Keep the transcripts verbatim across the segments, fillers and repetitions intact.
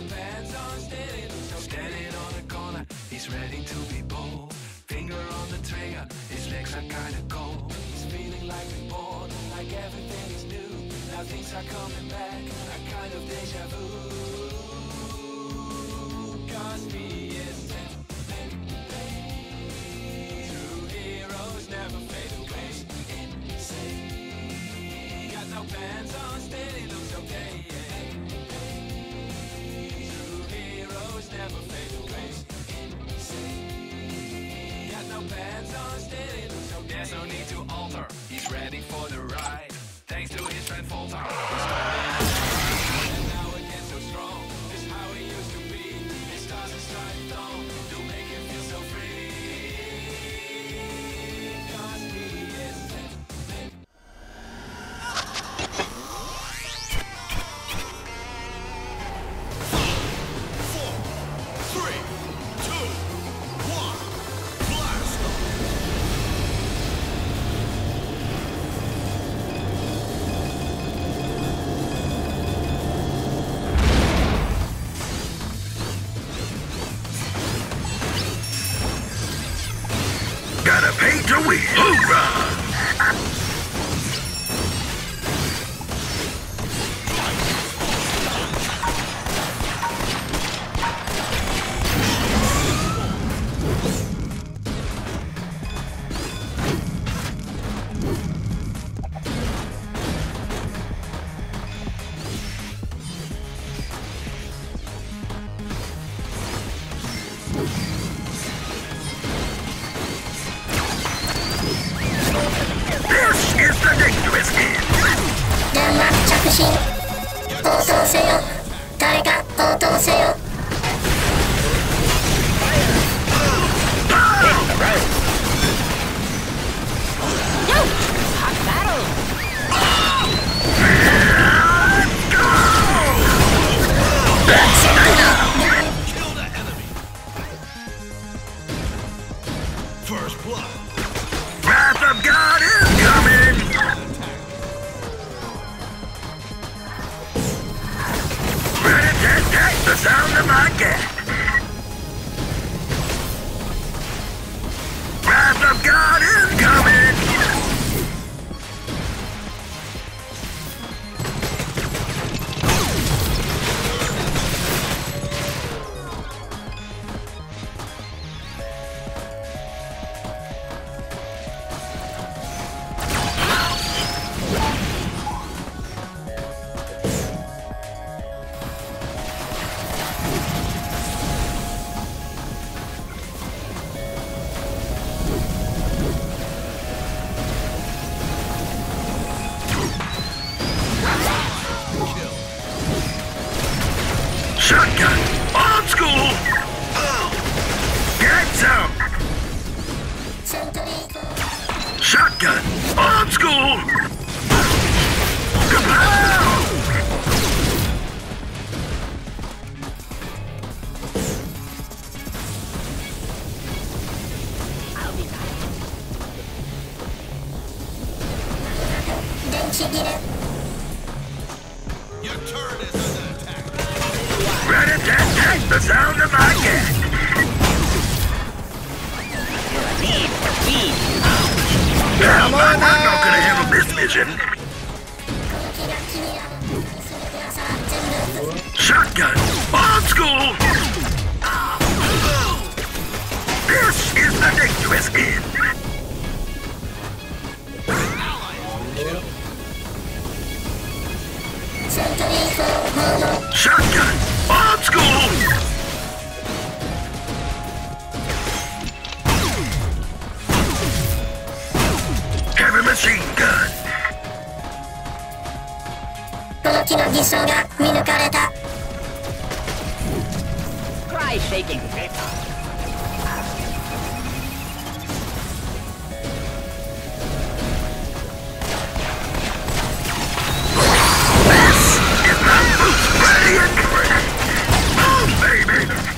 pants on, standing, standing on the corner. He's ready to be bold. Finger on the trigger, his legs are kinda cold. He's feeling like reborn, like everything is new. Now things are coming back, a kind of deja vu. Cause he is Ted McPain. True heroes never fade away. Insane. Got no pants on, steady looks okay. True heroes never fade away. Insane. Got no pants on, steady looks okay. There's no need to alter, he's ready for the ride. Thanks to his friend Falter. And now again so strong. This is how he used to be. His stars and striped on to make him feel so free. Cause he is Ted McPain. Four, three, two, one, blast! Gotta pay to win. Hoorah! This is the dangerous game. 電話着信応答せよ誰か応答せよ Kill the enemy. First blood. Wrath of God is coming. Rat-a-tat-tat, the sound of my cat. Wrath of God is coming. Shotgun, old school. Get some. セントリー Shotgun, old school. Kapow! Your turret is under attack. Rat-a-tat-tat, the sound of my cat. Come on, I'm not gonna handle this mission. Shotgun, old school. This is the dangerous game. Shotgun, old school. Heavy machine gun. この木の偽装が見抜かれた Try shaking paper. Is my boots ready and ready? Oh, baby.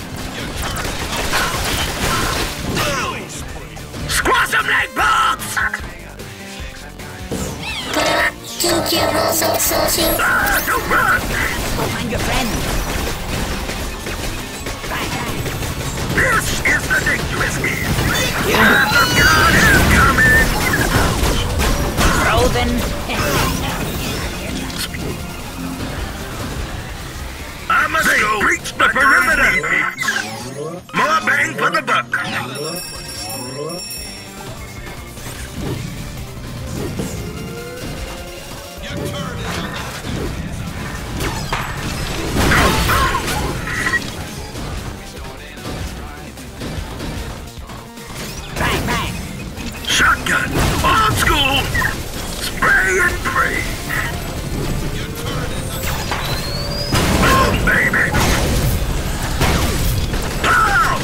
Squash them like bugs. これは緊急放送送信 Ah, don't run. Go find your friend. go! Breach the perimeter! More bang for the buck! Your turn is under Bang, bang. Shotgun! Old school! Spray and pray! Your turn is under Boom, baby! Pow!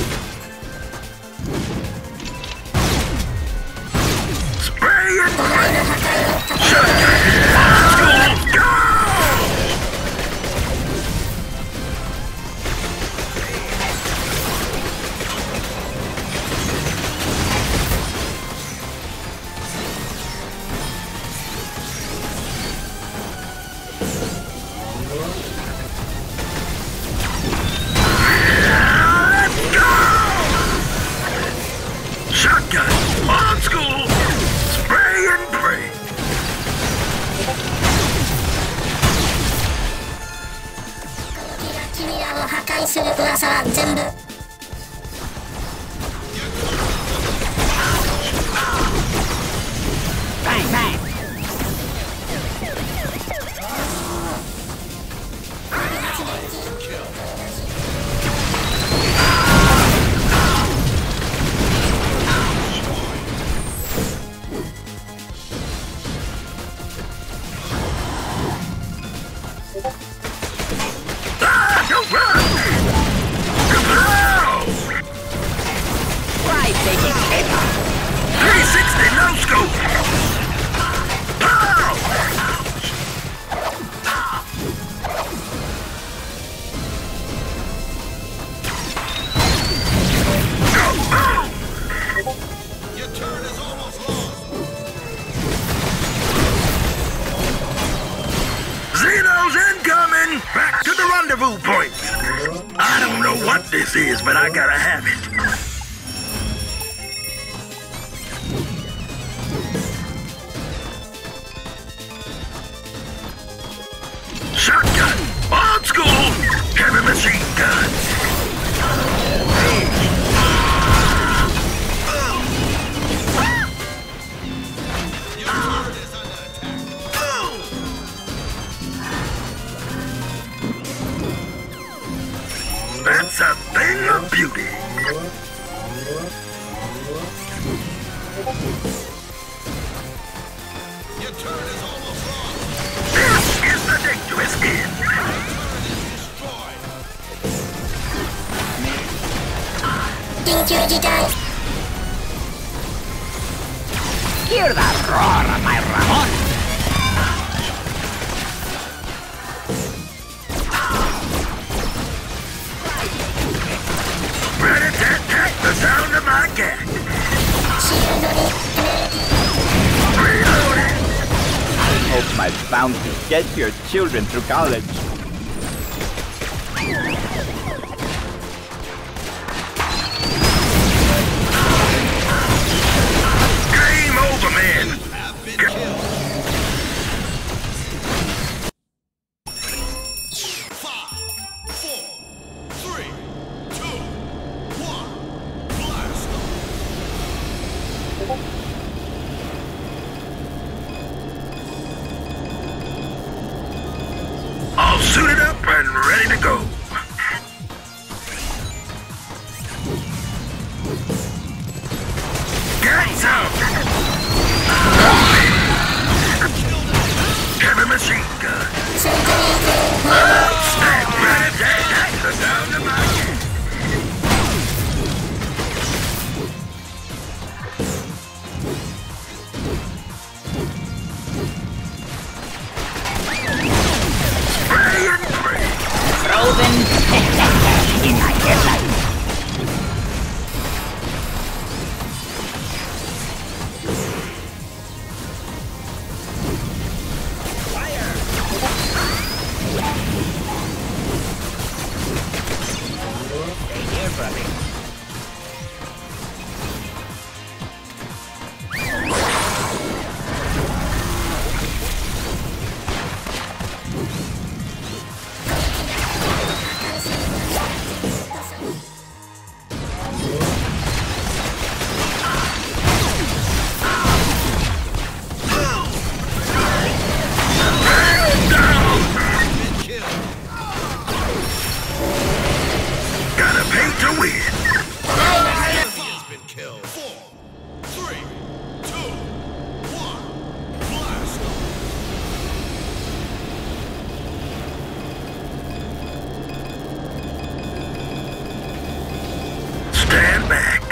Spray and pray! Shotgun! Old school! Go! Let's go! Shotgun! Old school! Spray and pray! 君らを破壊する噂は全部 Bang, bang. Ah, don't run! Kapow! Try taking paper. three sixty no scope! Pow! Go! Your turn is almost lost. Xeno's incoming! Back to the rendezvous point! I don't know what this is, but I gotta have it. Shotgun! Old school! Heavy machine gun! Your turn is under attack. That's a thing of beauty! Your turn is almost lost. This is the dangerous end! Destroyed. 緊急事態 Hear that roar, my Ramon. Rat-a-tat-tat, the sound of my cat! シールドに Reloading! I hope my bounty gets your children through college. Game over, man! Have been killed. Five, four, three, two, one. Blast off. All suited up and ready to go. Get some! Heavy machine gun. セントリーク Stand ready, tat-tat, the sound of my cat. Spray and pray. Frozen in my headlight. Stay here for a bit. back.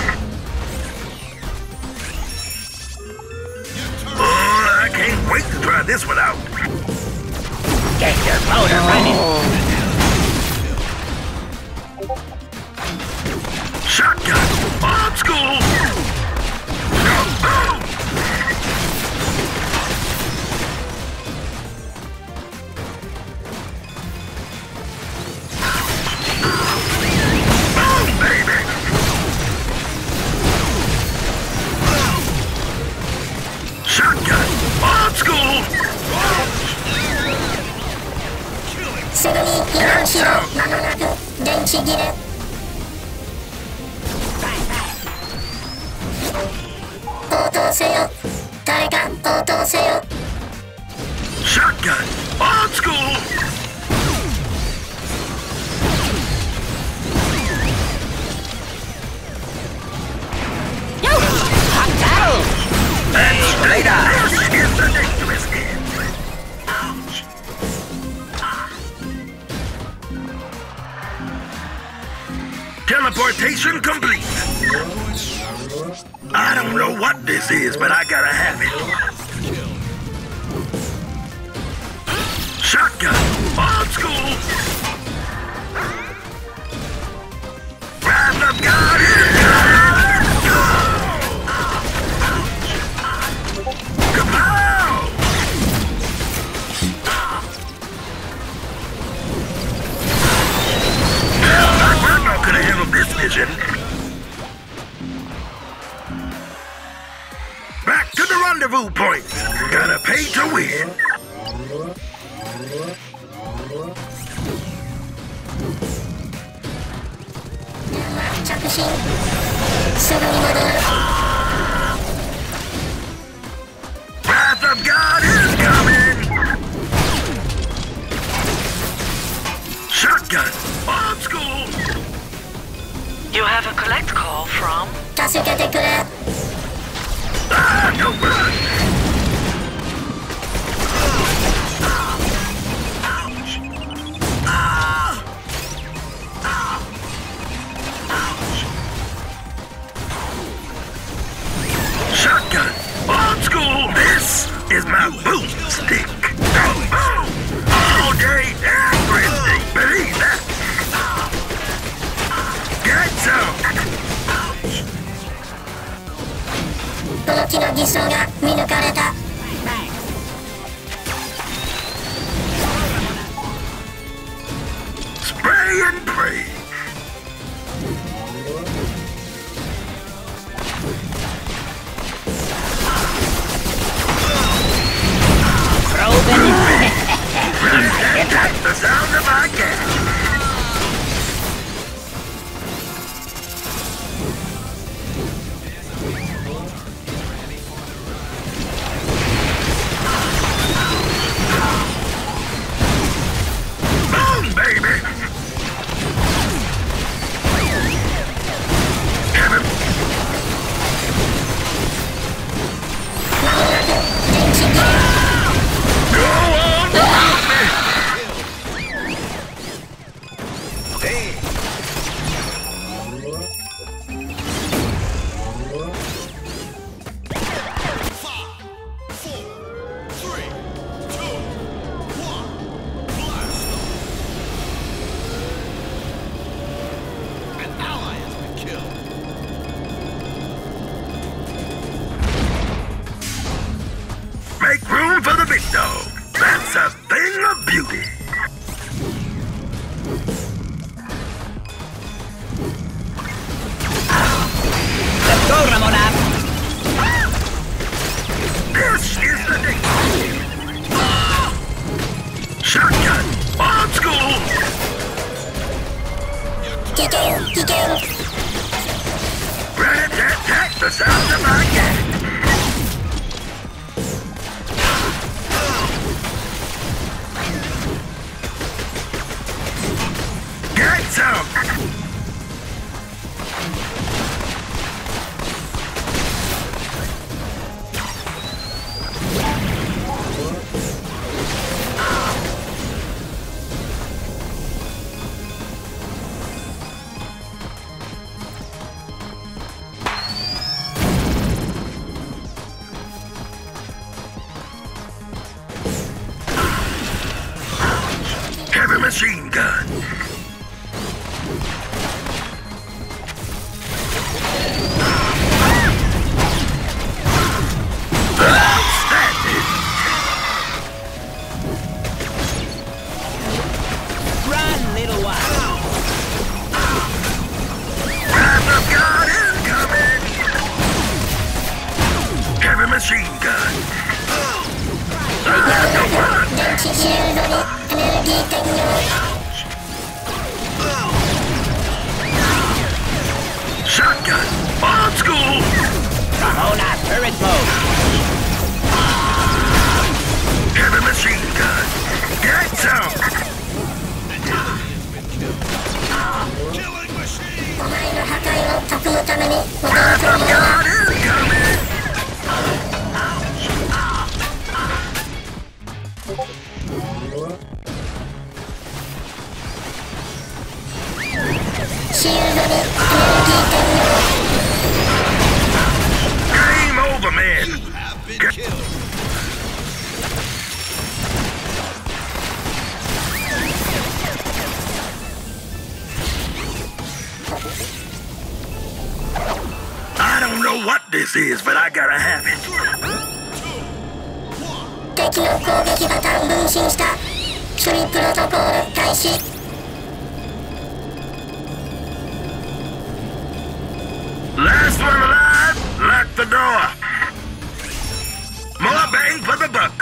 Oh, I can't wait to try this one out. Get your motor running. Shotgun, old school. Boom. Boom, baby. Shotgun, old school. すぐに避難しろ。間もなく電池切れ。応答せよ。誰か応答せよ。 Shotgun, old school. And straight out. This is the dangerous end. Ouch. Teleportation complete. I don't know what this is, but I gotta have it. Shotgun, old school. Wrath of God is coming. Kapow! My grandma could have handled this mission. Back to the rendezvous point. Gotta pay to win. Wrath of God is coming. Shotgun, old school. You have a collect call from... 助けてくれ。 Ah, don't run. Ouch. Ah. Ouch. Shotgun, old school. This is my boomstick. All day, everything. Believe that. Get some. この木の偽装が見抜かれた。 Spray and pray. That's the sound of my cat. Boom, baby. Damn it. Go on without me. Make room for the big dog. That's a thing of beauty. Let's go, Ramona. This is the day. Shotgun, old school. 危険危険。 Rat-tat-tat, the sound of my cat. Get some. Heavy machine gun. Outstanding. Run, little one. Wrath of God incoming. Heavy machine gun. Ah, no run. 電池シールドにエネルギー転用 Shotgun. Old school. Ramona, turret mode. Heavy machine gun. Get some. Killing machine! お前の破壊を解くために戻る Wrath と of 思う God incoming. Game over, man. Have been killed. I don't know what this is, but I gotta have it. 敵の攻撃パターン分身した処理プロトコール開始 Last one alive, lock the door. More bang for the buck.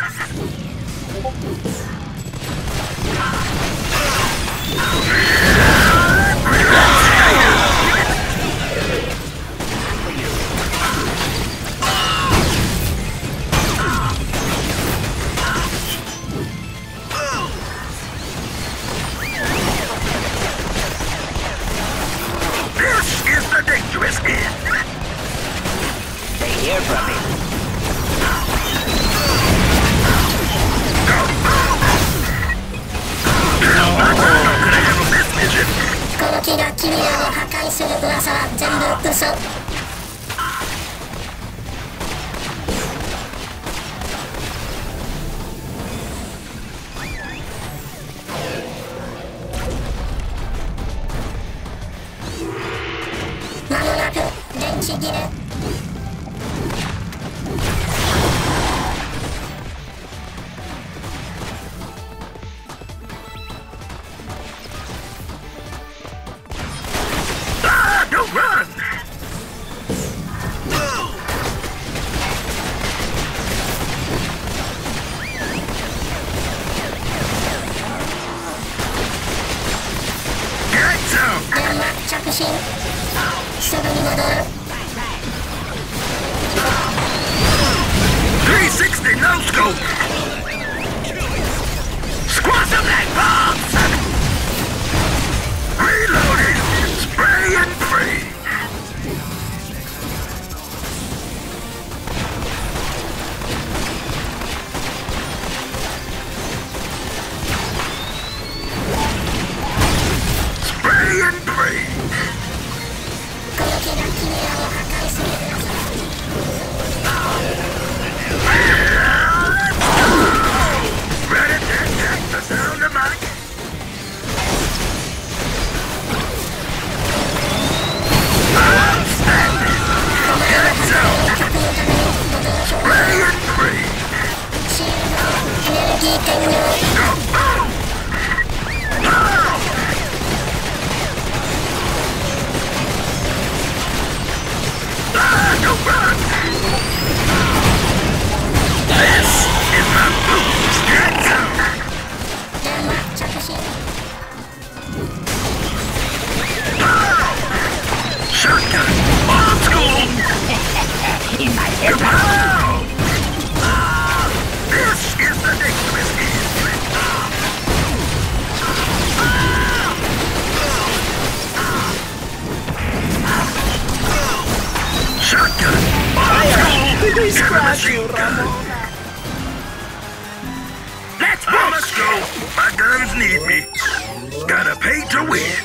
This is the dangerous end. Stay here from me. Now, my grandma could have handled this mission. この木が君らを破壊する噂は全部嘘 間もなく電池切れ Ah, don't run. Get some. 電話着信すぐに戻る three sixty no scope. Squash them like bombs. Reloading. Spray and pray. Spray and pray. この木が君らを破壊する噂は Ready to attack the sound of my... Outstanding. Get some. 客のために戻ると Spray and pray. シールドにエネルギー転用 Go. Oh. Oh. Ah, no run. This is my boots. Get some. 電話着信 Oh. Shotgun. Old school. In my head. Kapow. Ah. This is the dangerous end. Shotgun. Old school. They scratch Heavy you, machine gun. Ramona. Let's go. Let's go. My guns need me. Gotta pay to win.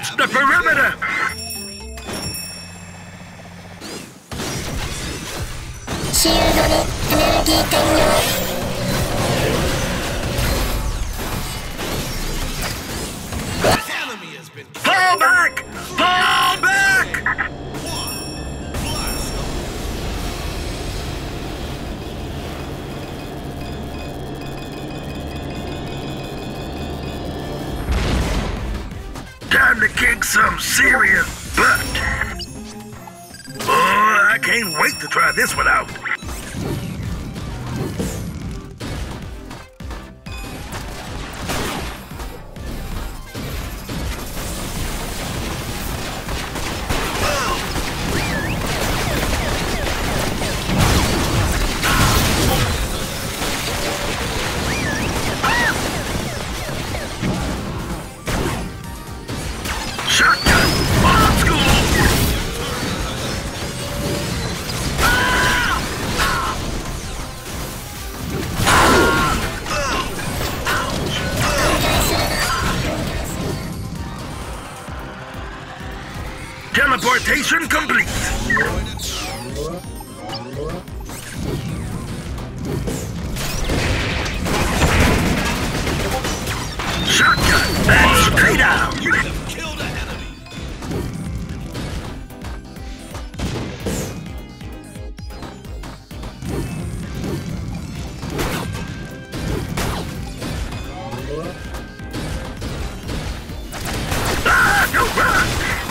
Breach the perimeter! Shield にエネルギー転用 Enemy has been Fall back! Fall back! blast. Time to kick some serious butt. Oh, I can't wait to try this one out. Shotgun! Old school! Teleportation complete! Shotgun! That's straight out! You have killed an enemy. Ah, no run!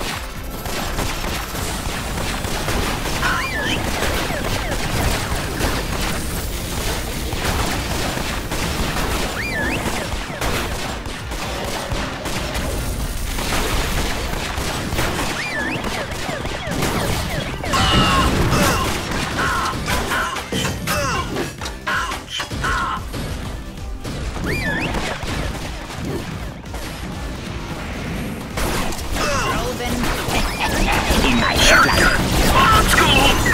In my Shotgun! Old school!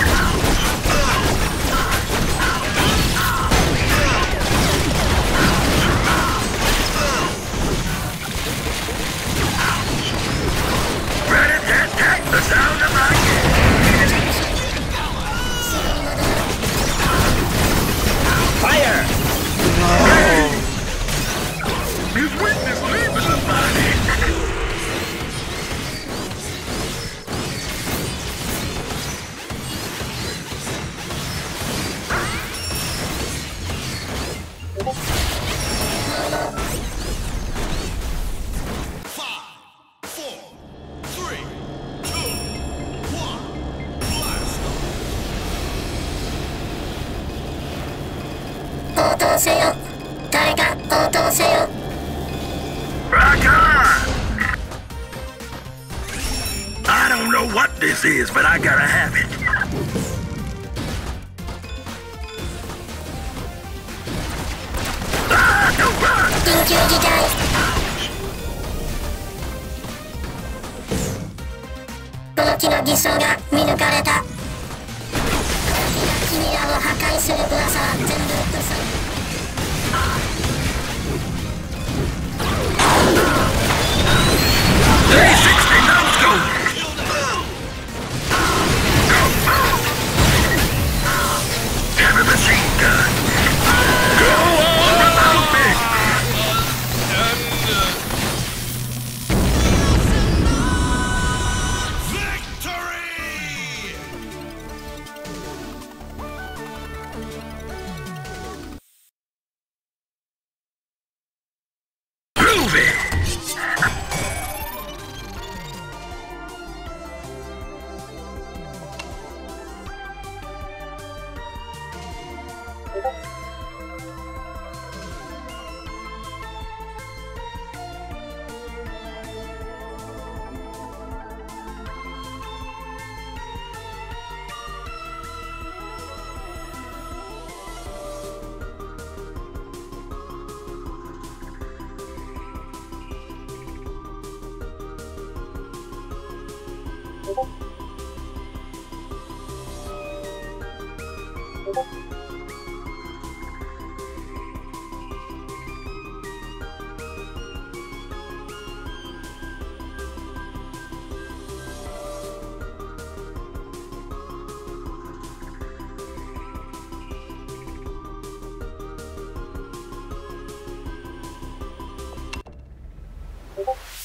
Rat-a-tat-tat, the sound of my fire! His witness leaving the body! Five, four, three, two, one. Blast. 応答せよ誰か応答せよ Rock on! I don't know what this is, but I gotta have it. Ah, no run! 緊急事態この木の偽装が見抜かれた君らを破壊する噂は全部嘘 three sixty, now let's go! Heavy machine gun! Go on without me! Victory! Prove it! you